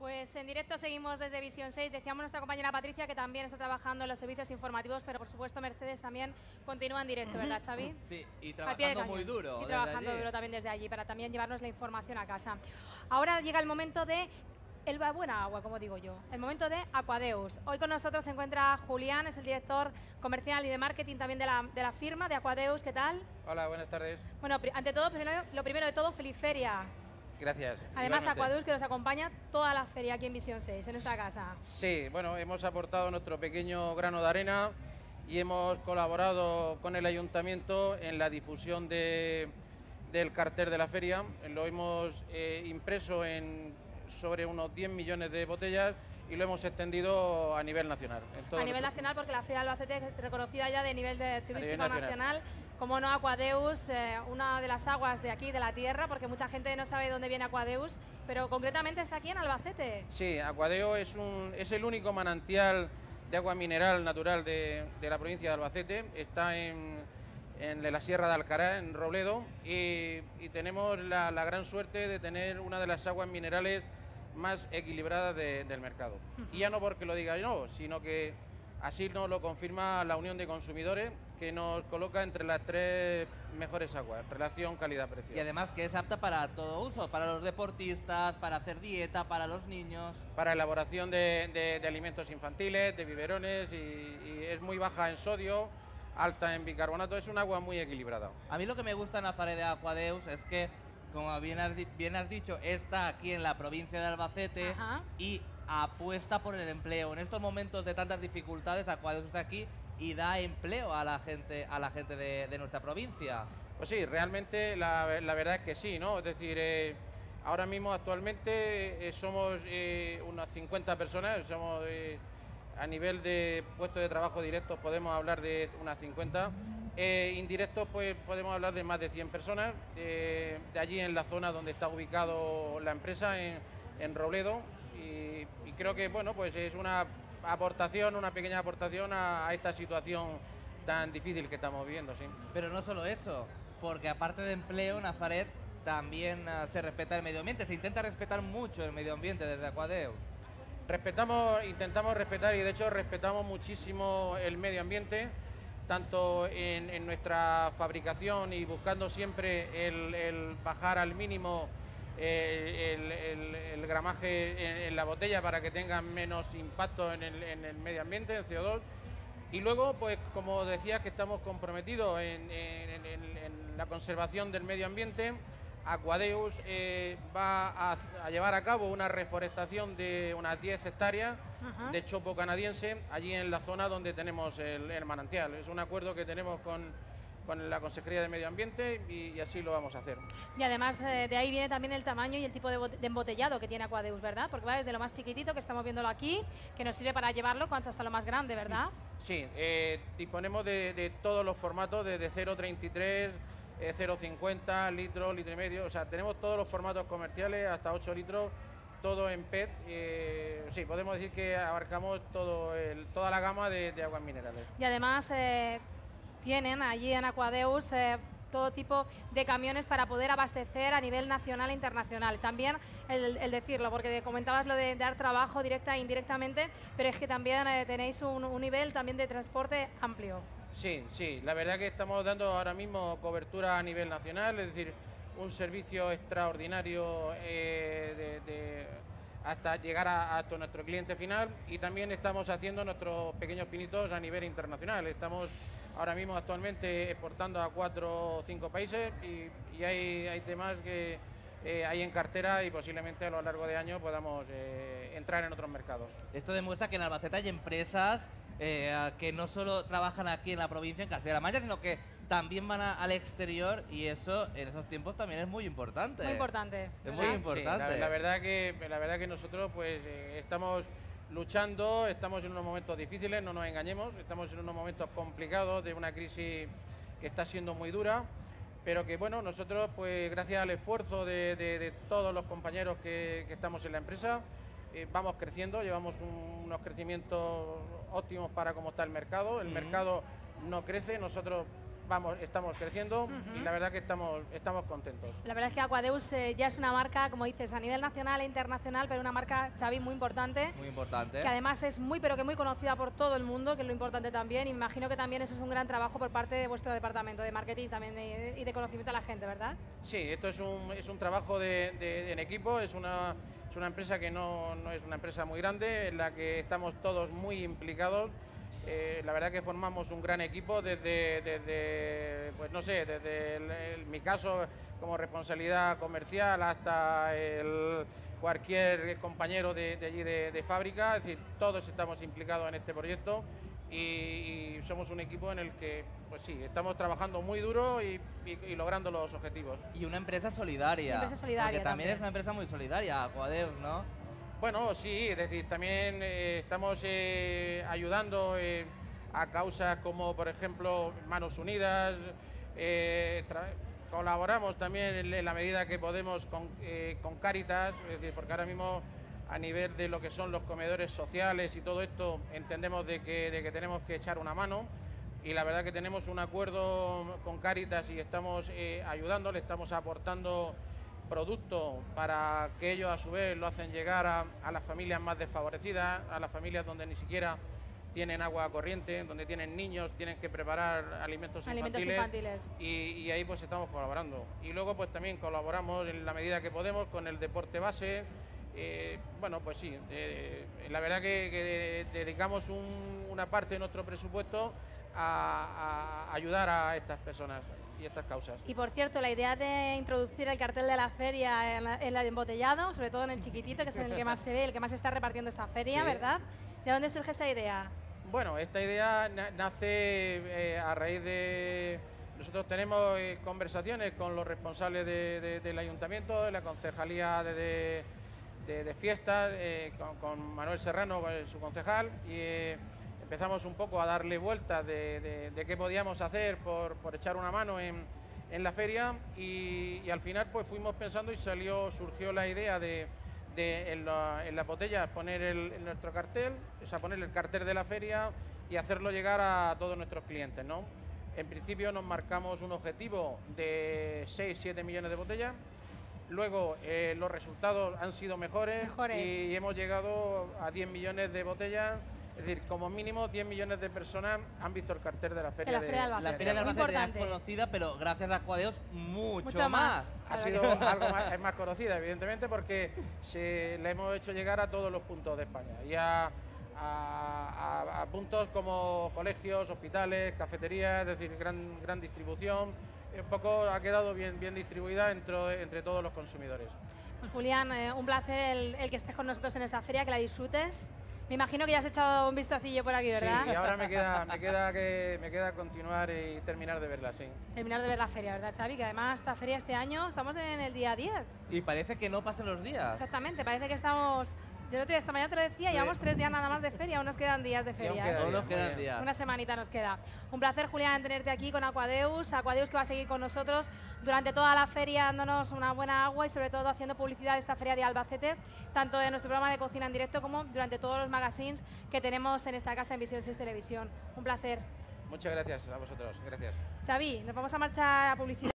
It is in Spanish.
Pues en directo seguimos desde Visión 6. Decíamos nuestra compañera Patricia que también está trabajando en los servicios informativos, pero por supuesto Mercedes también continúa en directo, ¿verdad, Xavi? Sí, y trabajando muy duro. Y trabajando duro también desde allí para también llevarnos la información a casa. Ahora llega el momento de buena agua, como digo yo, el momento de Aquadeus. Hoy con nosotros se encuentra Julián, es el director comercial y de marketing también de la firma de Aquadeus. ¿Qué tal? Hola, buenas tardes. Bueno, ante todo, lo primero de todo, feliz feria. Gracias. Además, Aquadeus, que nos acompaña toda la feria aquí en Visión 6, en esta casa. Sí, bueno, hemos aportado nuestro pequeño grano de arena y hemos colaborado con el ayuntamiento en la difusión del cartel de la feria. Lo hemos impreso sobre unos 10 millones de botellas y lo hemos extendido a nivel nacional. A nivel nacional, porque la Feria de Albacete es reconocida ya de nivel turístico nacional. Como no, Aquadeus, una de las aguas de aquí, de la tierra, porque mucha gente no sabe dónde viene Aquadeus, pero concretamente está aquí en Albacete. Sí, Aquadeus es el único manantial de agua mineral natural de la provincia de Albacete. Está en la Sierra de Alcará, en Robledo, y tenemos la gran suerte de tener una de las aguas minerales más equilibradas del mercado. Y ya no porque lo diga yo, sino que así nos lo confirma la Unión de Consumidores, que nos coloca entre las 3 mejores aguas, relación calidad-precio. Y además que es apta para todo uso, para los deportistas, para hacer dieta, para los niños. Para elaboración de alimentos infantiles, de biberones, y es muy baja en sodio, alta en bicarbonato, es un agua muy equilibrada. A mí lo que me gusta en la Feria de Aquadeus es que, como bien has dicho, está aquí en la provincia de Albacete. Ajá. Y apuesta por el empleo. En estos momentos de tantas dificultades, Aquadeus está aquí y da empleo a la gente de nuestra provincia. Pues sí, realmente la verdad es que sí, ¿no? Es decir, ahora mismo actualmente somos unas 50 personas, somos a nivel de puestos de trabajo directos podemos hablar de unas 50. Indirectos pues podemos hablar de más de 100 personas, de allí en la zona donde está ubicado la empresa, en Robledo, y creo que bueno, pues es una pequeña aportación a esta situación tan difícil que estamos viviendo, sí. Pero no solo eso, porque aparte de empleo, Nazaret también se respeta el medio ambiente, se intenta respetar mucho el medio ambiente desde Aquadeus. Intentamos respetar, y de hecho respetamos muchísimo el medio ambiente, tanto en nuestra fabricación y buscando siempre el bajar al mínimo el gramaje en la botella para que tenga menos impacto en el medio ambiente, en CO2. Y luego, pues como decía, que estamos comprometidos en la conservación del medio ambiente. Aquadeus va a llevar a cabo una reforestación de unas 10 hectáreas de chopo canadiense allí en la zona donde tenemos el manantial. Es un acuerdo que tenemos con la Consejería de Medio Ambiente y así lo vamos a hacer. Y además de ahí viene también el tamaño y el tipo de embotellado que tiene Aquadeus, ¿verdad? Porque va desde lo más chiquitito, que estamos viéndolo aquí, que nos sirve para llevarlo, hasta lo más grande, ¿verdad? Sí, disponemos de todos los formatos, desde 0,33, 0,50, litro, litro y medio, o sea, tenemos todos los formatos comerciales hasta 8 litros, todo en PET. Sí, podemos decir que abarcamos toda la gama de aguas minerales. Y además tienen allí en Aquadeus todo tipo de camiones para poder abastecer a nivel nacional e internacional. También el decirlo, porque comentabas lo de dar trabajo directa e indirectamente, pero es que también tenéis un nivel también de transporte amplio. Sí, la verdad que estamos dando ahora mismo cobertura a nivel nacional, es decir, un servicio extraordinario hasta llegar a nuestro cliente final, y también estamos haciendo nuestros pequeños pinitos a nivel internacional. Estamos ahora mismo actualmente exportando a 4 o 5 países y hay temas que hay en cartera y posiblemente a lo largo de año podamos entrar en otros mercados. Esto demuestra que en Albacete hay empresas que no solo trabajan aquí en la provincia, en Castilla-La Mancha, sino que también van al exterior, y eso en esos tiempos también es muy importante. Muy importante. Es muy importante. Sí, la verdad que nosotros pues estamos luchando, estamos en unos momentos difíciles, no nos engañemos, estamos en unos momentos complicados de una crisis que está siendo muy dura, pero que bueno, nosotros pues gracias al esfuerzo de todos los compañeros que estamos en la empresa, vamos creciendo, llevamos unos crecimientos óptimos para cómo está el mercado. El mercado no crece, nosotros estamos creciendo y la verdad que estamos contentos. La verdad es que Aquadeus ya es una marca, como dices, a nivel nacional e internacional, pero una marca, Xavi, muy importante. Muy importante. Que además es pero que muy conocida por todo el mundo, que es lo importante también. Imagino que también eso es un gran trabajo por parte de vuestro departamento de marketing también y de conocimiento a la gente, ¿verdad? Sí, esto es un trabajo en equipo, es una empresa que no es una empresa muy grande, en la que estamos todos muy implicados. La verdad que formamos un gran equipo desde pues no sé, desde mi caso como responsabilidad comercial hasta cualquier compañero de allí de fábrica, es decir, todos estamos implicados en este proyecto y somos un equipo en el que, pues sí, estamos trabajando muy duro y logrando los objetivos. Y una empresa solidaria. Una empresa solidaria porque también es una empresa muy solidaria, Aquadeus, ¿no? Bueno, sí, es decir, también estamos ayudando a causas como, por ejemplo, Manos Unidas, colaboramos también en la medida que podemos con Cáritas, es decir, porque ahora mismo a nivel de lo que son los comedores sociales y todo esto, entendemos de que tenemos que echar una mano y la verdad que tenemos un acuerdo con Cáritas y estamos ayudando, le estamos aportando producto para que ellos a su vez lo hacen llegar a las familias más desfavorecidas, a las familias donde ni siquiera tienen agua corriente, donde tienen niños, tienen que preparar alimentos infantiles. Y ahí pues estamos colaborando. Y luego pues también colaboramos en la medida que podemos con el deporte base. Bueno, pues sí, la verdad que dedicamos una parte de nuestro presupuesto a ayudar a estas personas y estas causas. Y por cierto, la idea de introducir el cartel de la feria en el embotellado, sobre todo en el chiquitito, que es el que más se ve, el que más se está repartiendo esta feria, sí, ¿verdad? ¿De dónde surge esa idea? Bueno, esta idea nace a raíz de... Nosotros tenemos conversaciones con los responsables del ayuntamiento, de la concejalía de fiestas, con Manuel Serrano, su concejal, y empezamos un poco a darle vueltas de qué podíamos hacer por echar una mano en la feria y al final pues fuimos pensando y surgió la idea de en las botellas poner nuestro cartel, o sea, poner el cartel de la feria y hacerlo llegar a todos nuestros clientes, ¿no? En principio nos marcamos un objetivo de 6-7 millones de botellas. Luego los resultados han sido mejores y hemos llegado a 10 millones de botellas. Es decir, como mínimo 10 millones de personas han visto el cartel de la Feria de Albacete. La Feria de Albacete es conocida, pero gracias a Aquadeus mucho más. Ha sido algo más conocida, evidentemente, porque la hemos hecho llegar a todos los puntos de España. Y a puntos como colegios, hospitales, cafeterías, es decir, gran distribución. Un poco ha quedado bien distribuida entre todos los consumidores. Pues Julián, un placer el que estés con nosotros en esta feria, que la disfrutes. Me imagino que ya has echado un vistacillo por aquí, ¿verdad? Sí, y ahora me queda continuar y terminar de verla, sí. Terminar de ver la feria, ¿verdad, Xavi? Que además esta feria este año estamos en el día 10. Y parece que no pasan los días. Exactamente, parece que estamos... Yo esta mañana te lo decía, llevamos 3 días nada más de feria, aún nos quedan días de feria. Aún nos quedan días. Una semanita nos queda. Un placer, Julián, tenerte aquí con Aquadeus. Aquadeus que va a seguir con nosotros durante toda la feria dándonos una buena agua y sobre todo haciendo publicidad de esta feria de Albacete, tanto en nuestro programa de cocina en directo como durante todos los magazines que tenemos en esta casa en Visión 6 Televisión. Un placer. Muchas gracias a vosotros, gracias. Xavi, nos vamos a marchar a publicidad.